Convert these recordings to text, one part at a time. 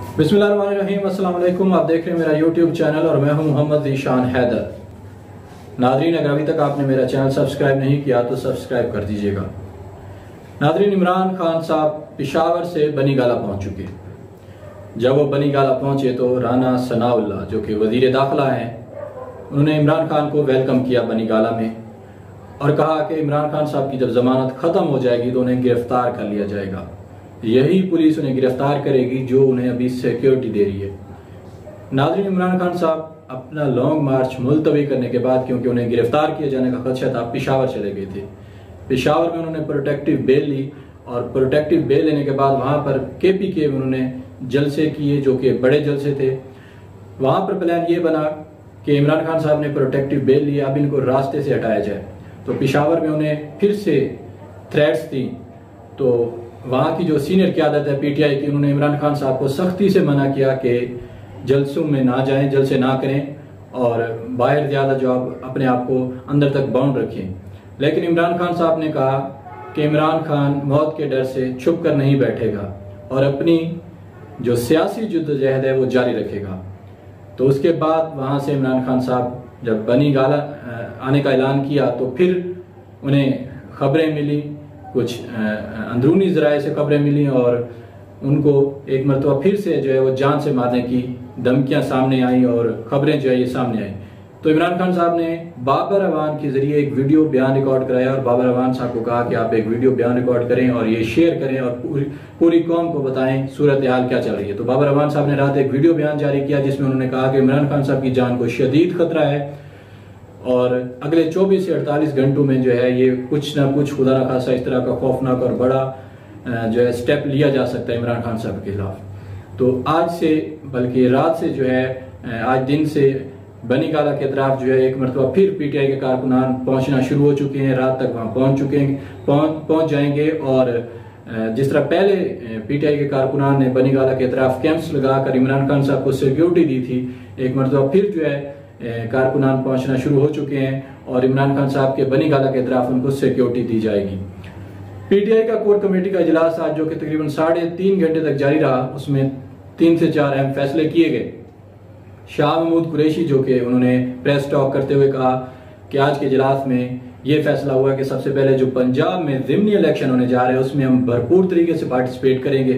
बिस्मिल्लाहिर्रहमानिर्रहीम, अस्सलाम वालेकुम। आप देख रहे हैं मेरा यूट्यूब चैनल और मैं हूं मोहम्मद ज़ीशान हैदर। नाज़रीन, अगर अभी तक आपने मेरा चैनल सब्सक्राइब नहीं किया तो सब्सक्राइब कर दीजिएगा। नाज़रीन, इमरान खान साहब पेशावर से बनी गाला पहुंच चुके। जब वो बनी गाला पहुंचे तो राना सनाउल्लाह जो कि वज़ीर दाखिला हैं, उन्होंने इमरान खान को वेलकम किया बनी गाला में और कहा कि इमरान खान साहब की जब जमानत ख़त्म हो जाएगी तो उन्हें गिरफ्तार कर लिया जाएगा। यही पुलिस उन्हें गिरफ्तार करेगी जो उन्हें अभी सिक्योरिटी दे रही है। नाज़रीन, इमरान खान साहब अपना लॉन्ग मार्च मुलतवी करने के बाद, क्योंकि उन्हें गिरफ्तार किए जाने का खदशा था, पेशावर चले गए थे। पेशावर में उन्होंने प्रोटेक्टिव बेल ली और प्रोटेक्टिव बेल लेने के बाद वहाँ पर KPK में उन्होंने जलसे किए जो कि बड़े जलसे थे। वहाँ पर प्लान ये बना कि इमरान खान साहब ने प्रोटेक्टिव बेल लिया, अब इनको रास्ते से हटाया जाए। तो पेशावर में उन्हें फिर से थ्रेट्स थी। तो वहाँ की जो सीनियर क़यादत है PTI की, उन्होंने इमरान खान साहब को सख्ती से मना किया कि जलसों में ना जाएं, जलसे ना करें और बाहर ज़्यादा जो आप अपने आप को अंदर तक बाउंड रखें। लेकिन इमरान खान साहब ने कहा कि इमरान खान मौत के डर से छुप कर नहीं बैठेगा और अपनी जो सियासी जद्दोजहद है वो जारी रखेगा। तो उसके बाद वहाँ से इमरान खान साहब जब बनी गाला आने का ऐलान किया तो फिर उन्हें खबरें मिली, कुछ अंदरूनी ज़राए से खबरें मिली और उनको एक मरतबा फिर से जो है वो जान से मारने की धमकियां सामने आई और खबरें जो है ये सामने आई। तो इमरान खान साहब ने बाबर अवान के ज़रिए एक वीडियो बयान रिकॉर्ड कराया और बाबर अवान साहब को कहा कि आप एक वीडियो बयान रिकॉर्ड करें और ये शेयर करें और पूरी कौम को बताएं सूरत हाल क्या चल रही है। तो बाबर अवान साहब ने रात एक वीडियो बयान जारी किया जिसमें उन्होंने कहा कि इमरान खान साहब की जान को शदीद खतरा है और अगले 24 से 48 घंटों में जो है ये कुछ ना कुछ खुदा न खासा इस तरह का खौफनाक और बड़ा जो है स्टेप लिया जा सकता है इमरान खान साहब के खिलाफ। तो आज से, बल्कि रात से जो है आज दिन से बनी गाला के तरफ जो है एक मरतबा फिर PTI के कारकुनान पहुंचना शुरू हो चुके हैं। रात तक वहां पहुंच जाएंगे और जिस तरह पहले PTI के कारकुनान ने बनी गाला के तरफ कैंप्स लगाकर इमरान खान साहब को सिक्योरिटी दी थी, एक मरतबा फिर जो है कारकुनान पहुंचना शुरू हो चुके हैं और इमरान खान साहब के बनी गाला के तरफ उनको सिक्योरिटी दी जाएगी। PTI का कोर कमेटी का इजलास आज जो कि तकरीबन 3.5 घंटे तक जारी रहा, उसमें 3 से 4 अहम फैसले किए गए। शाह महमूद कुरैशी जो कि उन्होंने प्रेस टॉक करते हुए कहा कि आज के इजलास में ये फैसला हुआ कि सबसे पहले जो पंजाब में ज़िमनी इलेक्शन होने जा रहे हैं उसमें हम भरपूर तरीके से पार्टिसिपेट करेंगे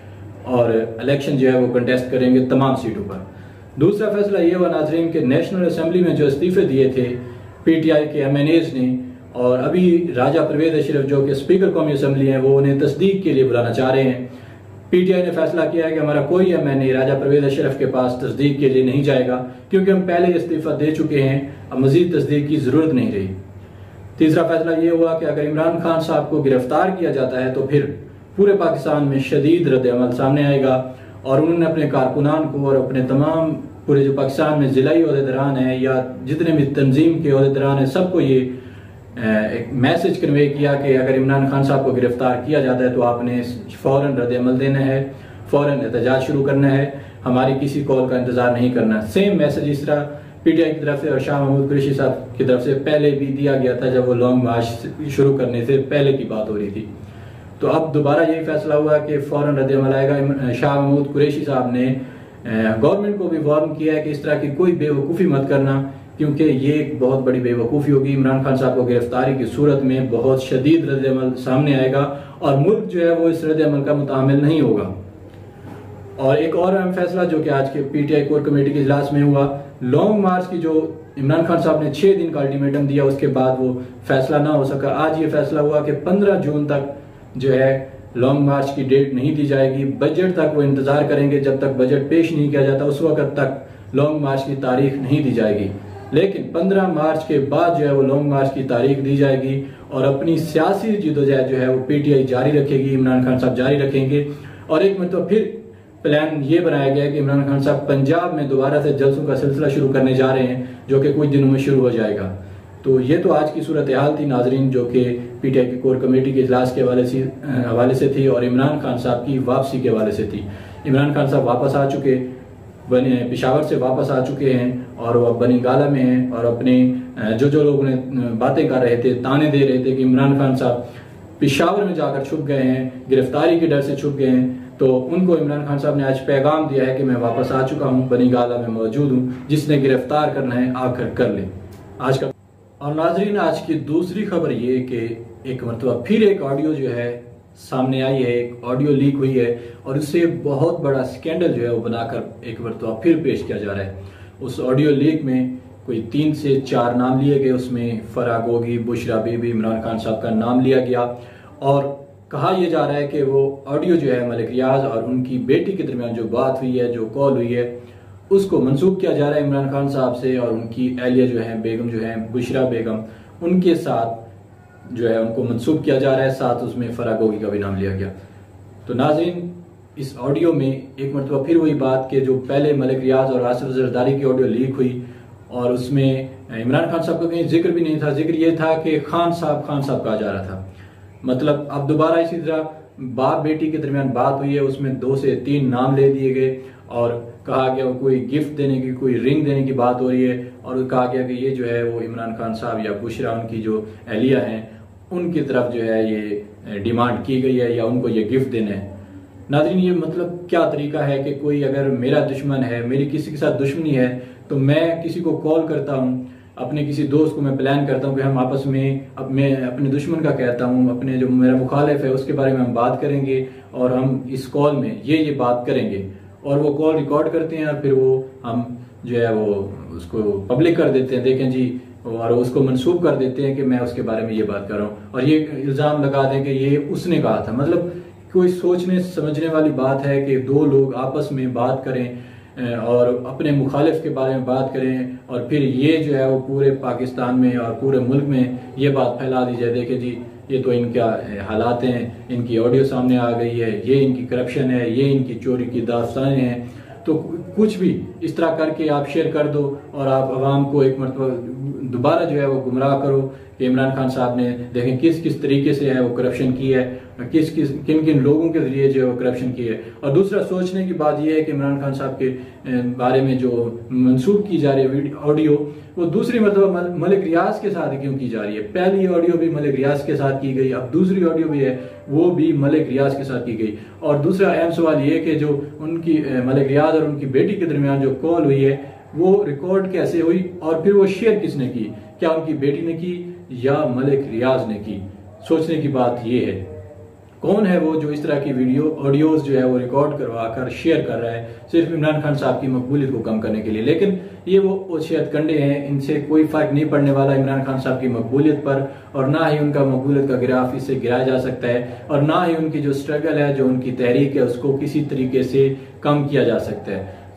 और इलेक्शन जो है वो कंटेस्ट करेंगे तमाम सीटों पर। दूसरा फैसला ये हुआ नाज़रीन कि नेशनल असेंबली में जो इस्तीफे दिए थे PTI के MNAs ने और अभी राजा परवेज अशरफ जो कि स्पीकर कौमी असम्बली हैं वो उन्हें तस्दीक के लिए बुलाना चाह रहे हैं। PTI ने फैसला किया है कि हमारा कोई MNA राजा परवेज अशरफ के पास तस्दीक के लिए नहीं जाएगा क्योंकि हम पहले इस्तीफा दे चुके हैं, अब मजीद तस्दीक की ज़रूरत नहीं रही। तीसरा फैसला ये हुआ कि अगर इमरान खान साहब को गिरफ्तार किया जाता है तो फिर पूरे पाकिस्तान में शदीद रद्द-ए-अमल सामने आएगा और उन्होंने अपने कारकुनान को और अपने तमाम पूरे जो पाकिस्तान में ज़िलाई ओहदेदारान हैं या जितने भी तंजीम के ओहदेदारान हैं सबको ये एक मैसेज कन्वे किया कि अगर इमरान खान साहब को गिरफ्तार किया जाता है तो आपने फ़ौरन रद्द-ए-अमल देना है, फ़ौरन एहतजाज शुरू करना है, हमारी किसी कॉल का इंतज़ार नहीं करना। सेम मैसेज इस तरह PTI की तरफ से और शाह महमूद कुरैशी साहब की तरफ से पहले भी दिया गया था जब वो लॉन्ग मार्च शुरू करने से पहले की बात हो रही थी। तो अब दोबारा यही फैसला हुआ कि फ़ौरन रद्द-ए-अमल आएगा। शाह महमूद कुरैशी साहब ने गवर्नमेंट को भी वार्न किया है कि इस तरह की कोई बेवकूफ़ी मत करना क्योंकि ये एक बहुत बड़ी बेवकूफ़ी होगी। इमरान खान साहब को गिरफ्तारी की सूरत में बहुत शदीद रद्द-ए-अमल सामने आएगा और मुल्क जो है वो इस रद्द-ए-अमल का मुतामिल नहीं होगा। और एक और अहम फैसला जो कि आज के PTI कोर कमेटी के इजलास में हुआ, लॉन्ग मार्च की जो इमरान खान साहब ने 6 दिन का अल्टीमेटम दिया उसके बाद वो फैसला ना हो सका। आज ये फैसला हुआ कि 15 जून तक जो है लॉन्ग मार्च की डेट नहीं दी जाएगी। बजट तक वो इंतजार करेंगे, जब तक बजट पेश नहीं किया जाता उस वक्त तक लॉन्ग मार्च की तारीख नहीं दी जाएगी। लेकिन 15 मार्च के बाद जो है वो लॉन्ग मार्च की तारीख दी जाएगी और अपनी सियासी जद्दोजहद जो है वो PTI जारी रखेगी, इमरान खान साहब जारी रखेंगे। और एक मतलब फिर प्लान ये बनाया गया है कि इमरान खान साहब पंजाब में दोबारा से जलसों का सिलसिला शुरू करने जा रहे हैं जो कि कुछ दिनों में शुरू हो जाएगा। तो ये तो आज की सूरत हाल थी नाजरीन जो कि PTI की कोर कमेटी के इजलास के हवाले से थी और इमरान खान साहब की वापसी के हवाले से थी। इमरान खान साहब वापस आ चुके, पेशावर से वापस आ चुके हैं और वो बनी गाला में हैं और अपने जो लोग उन्हें बातें कर रहे थे, ताने दे रहे थे कि इमरान खान साहब पेशावर में जाकर छुप गए हैं, गिरफ्तारी के डर से छुप गए हैं, तो उनको इमरान खान साहब ने आज पैगाम दिया है कि मैं वापस आ चुका हूँ, बनी गाला में मौजूद हूँ, जिसने गिरफ्तार करना है आकर कर ले आज का। और नाजरीन, आज की दूसरी खबर ये कि एक मरतबा फिर एक ऑडियो जो है सामने आई है, एक ऑडियो लीक हुई है और उससे बहुत बड़ा स्कैंडल जो है वो बनाकर एक मरतबा फिर पेश किया जा रहा है। उस ऑडियो लीक में कोई 3 से 4 नाम लिए गए, उसमें फराह गोगी, बुशरा बीबी, इमरान खान साहब का नाम लिया गया और कहा यह जा रहा है कि वो ऑडियो जो है मलिक रियाज और उनकी बेटी के दरमियान जो बात हुई है, जो कॉल हुई है, उसको मंसूब किया जा रहा है इमरान खान साहब से और उनकी अहलिया जो है, बेगम जो है बुशरा बेगम, उनके साथ जो है उनको मंसूब किया जा रहा है। साथ उसमें फराह गोगी का भी नाम लिया गया। तो नाज़रीन, इस ऑडियो में एक मरतबा फिर वही बात कि जो पहले मलिक रियाज और आसिफ जरदारी की ऑडियो लीक हुई और उसमें इमरान खान साहब का कहीं जिक्र भी नहीं था। जिक्र ये था कि खान साहब कहा जा रहा था। मतलब अब दोबारा इसी तरह बाप बेटी के दरमियान बात हुई है, उसमें 2 से 3 नाम ले दिए गए और कहा गया कोई गिफ्ट देने की, कोई रिंग देने की बात हो रही है और कहा गया कि ये जो है वो इमरान खान साहब या बुशरा उनकी जो अहलिया हैं उनकी तरफ जो है ये डिमांड की गई है या उनको ये गिफ्ट देना है। नाज़रीन, ये मतलब क्या तरीका है कि कोई अगर मेरा दुश्मन है, मेरी किसी के साथ दुश्मनी है, तो मैं किसी को कॉल करता हूँ, अपने किसी दोस्त को मैं प्लान करता हूँ कि हम आपस में, अब मैं अपने दुश्मन का कहता हूँ, अपने जो मेरा मुखालिफ है उसके बारे में हम बात करेंगे और हम इस कॉल में ये बात करेंगे और वो कॉल रिकॉर्ड करते हैं और फिर वो हम जो है वो उसको पब्लिक कर देते हैं, देखें जी, और उसको मंसूब कर देते हैं कि मैं उसके बारे में ये बात कर रहा हूँ और ये इल्ज़ाम लगा दें कि ये उसने कहा था। मतलब कोई सोचने समझने वाली बात है कि 2 लोग आपस में बात करें और अपने मुखालिफ के बारे में बात करें और फिर ये जो है वो पूरे पाकिस्तान में और पूरे मुल्क में ये बात फैला दी जाए, देखे जी ये तो इनका हालात हैं, इनकी ऑडियो सामने आ गई है, ये इनकी करप्शन है, ये इनकी चोरी की दास्तानें हैं। तो कुछ भी इस तरह करके आप शेयर कर दो और आप आवाम को एक मरतबा दोबारा जो है वो गुमराह करो कि इमरान खान साहब ने देखें किस किस तरीके से है वो करप्शन की है, किन किन लोगों के जरिए जो है वो करप्शन की है। और दूसरा सोचने की बात यह है कि इमरान खान साहब के बारे में जो मंसूब की जा रही है ऑडियो, वो दूसरी मरतबा मलिक रियाज के साथ क्यों की जा रही है। पहली ऑडियो भी मलिक रियाज के साथ की गई, अब दूसरी ऑडियो भी है वो भी मलिक रियाज के साथ की गई। और दूसरा अहम सवाल ये कि जो उनकी मलिक रियाज और उनकी बेटी के दरमियान जो कॉल हुई है वो रिकॉर्ड कैसे हुई और फिर वो शेयर किसने की, क्या उनकी बेटी ने की या मलिक रियाज ने की। सोचने की बात ये है, कौन है वो जो इस तरह की ऑडियोज जो है वो रिकॉर्ड करवा कर शेयर कर रहा है सिर्फ इमरान खान साहब की मकबूलियत को कम करने के लिए। लेकिन ये वो शहद कंडे हैं, इनसे कोई फर्क नहीं पड़ने वाला इमरान खान साहब की मकबूलियत पर और ना ही उनका मकबूलियत का ग्राफ इससे गिराया जा सकता है और ना ही उनकी जो स्ट्रगल है, जो उनकी तहरीक है, उसको किसी तरीके से कम किया जा सकता है।